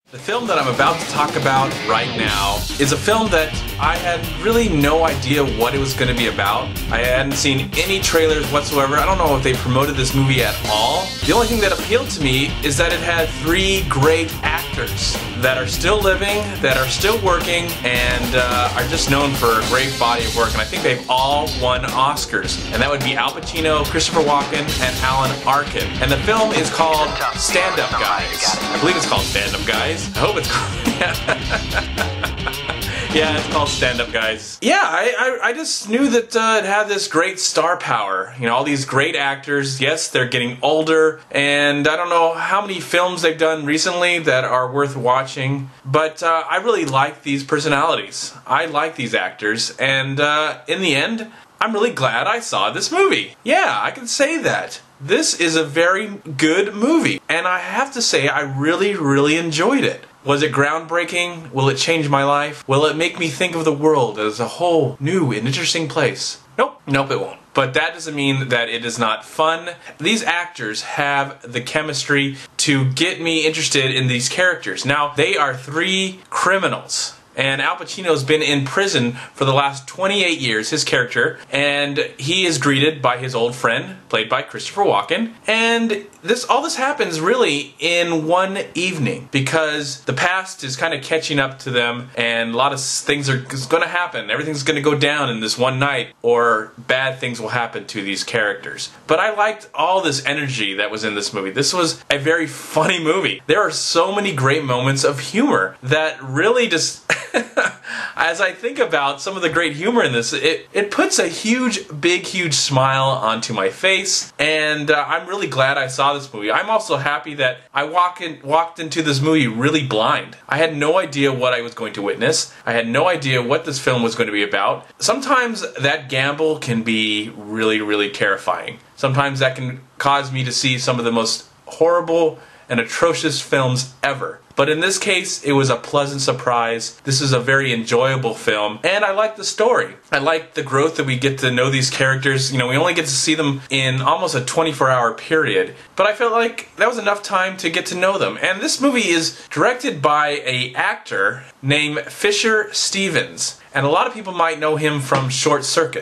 The film that I'm about to talk about right now is a film that I had really no idea what it was going to be about. I hadn't seen any trailers whatsoever. I don't know if they promoted this movie at all. The only thing that appealed to me is that it had three great actors that are still living, that are still working, and are just known for a great body of work. And I think they've all won Oscars. And that would be Al Pacino, Christopher Walken, and Alan Arkin. And the film is called Stand Up Guys. I believe it's called Stand Up Guys. I hope it's called. Yeah, it's called Stand Up Guys. Yeah, I just knew that it had this great star power. You know, all these great actors. Yes, they're getting older, and I don't know how many films they've done recently that are worth watching, but I really like these personalities. I like these actors, and in the end, I'm really glad I saw this movie. Yeah, I can say that. This is a very good movie, and I have to say I really enjoyed it. Was it groundbreaking? Will it change my life? Will it make me think of the world as a whole new and interesting place? Nope, it won't. But that doesn't mean that it is not fun. These actors have the chemistry to get me interested in these characters. Now, they are three criminals. And Al Pacino's been in prison for the last 28 years, his character, and he is greeted by his old friend, played by Christopher Walken, and all this happens really in one evening, because the past is kind of catching up to them, and a lot of things are going to happen. Everything's going to go down in this one night, or bad things will happen to these characters. But I liked all this energy that was in this movie. This was a very funny movie. There are so many great moments of humor that really just... As I think about some of the great humor in this, it puts a huge smile onto my face, and I'm really glad I saw this movie. I'm also happy that I walked into this movie really blind. I had no idea what I was going to witness. I had no idea what this film was going to be about. Sometimes that gamble can be really terrifying. Sometimes that can cause me to see some of the most horrible and atrocious films ever. But in this case, it was a pleasant surprise. This is a very enjoyable film, and I like the story. I like the growth that we get to know these characters. You know, we only get to see them in almost a 24-hour period, but I felt like that was enough time to get to know them. And this movie is directed by an actor named Fisher Stevens, and a lot of people might know him from Short Circuit,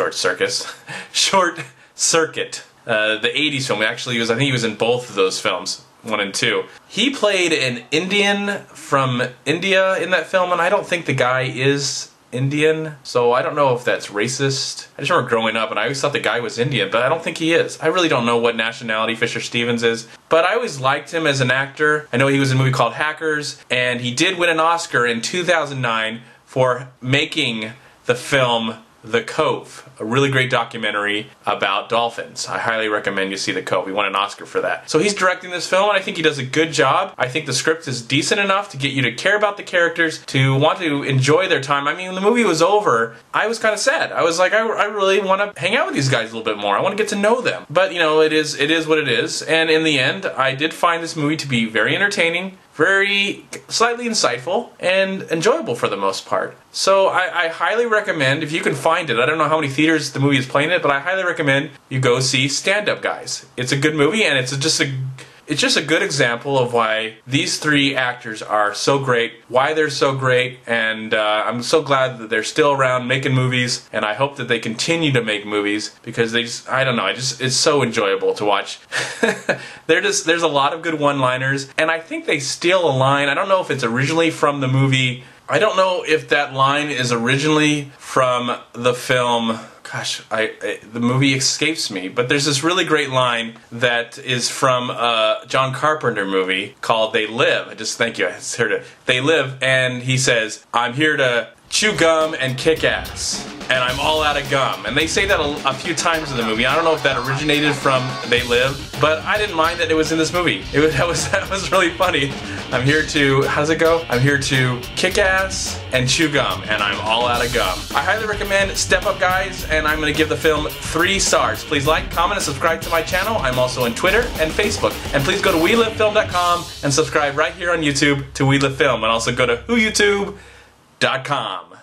the 80s film. Actually, I think he was in both of those films. 1 and 2. He played an Indian from India in that film, and I don't think the guy is Indian, so I don't know if that's racist. I just remember growing up and I always thought the guy was Indian, but I don't think he is. I really don't know what nationality Fisher Stevens is, but I always liked him as an actor. I know he was in a movie called Hackers, and he did win an Oscar in 2009 for making the film The Cove, a really great documentary about dolphins. I highly recommend you see The Cove. He won an Oscar for that. So he's directing this film, and I think he does a good job. I think the script is decent enough to get you to care about the characters, to want to enjoy their time. I mean, when the movie was over, I was kind of sad. I was like, I really want to hang out with these guys a little bit more. I want to get to know them. But, you know, it is what it is. And in the end, I did find this movie to be very entertaining, very slightly insightful, and enjoyable for the most part. So I highly recommend, if you can find it, I don't know how many theaters the movie is playing it, but I highly recommend you go see Stand Up Guys. It's a good movie, and it's just a good example of why these three actors are so great, why they're so great, and I'm so glad that they're still around making movies, and I hope that they continue to make movies, because I don't know, it's so enjoyable to watch. There's a lot of good one-liners, and I think they steal a line. I don't know if it's originally from the movie. I don't know if that line is originally from the film. Gosh, the movie escapes me, but there's this really great line that is from a John Carpenter movie called They Live. Thank you, I just heard it. They Live, and he says, "I'm here to chew gum and kick ass, and I'm all out of gum." And they say that a few times in the movie. I don't know if that originated from They Live, but I didn't mind that it was in this movie. That was really funny. I'm here to, how does it go? I'm here to kick ass and chew gum, and I'm all out of gum. I highly recommend Step Up Guys, and I'm going to give the film 3 stars. Please like, comment, and subscribe to my channel. I'm also on Twitter and Facebook. And please go to WeLiveFilm.com and subscribe right here on YouTube to We Live Film, and also go to WhoYouTube.com.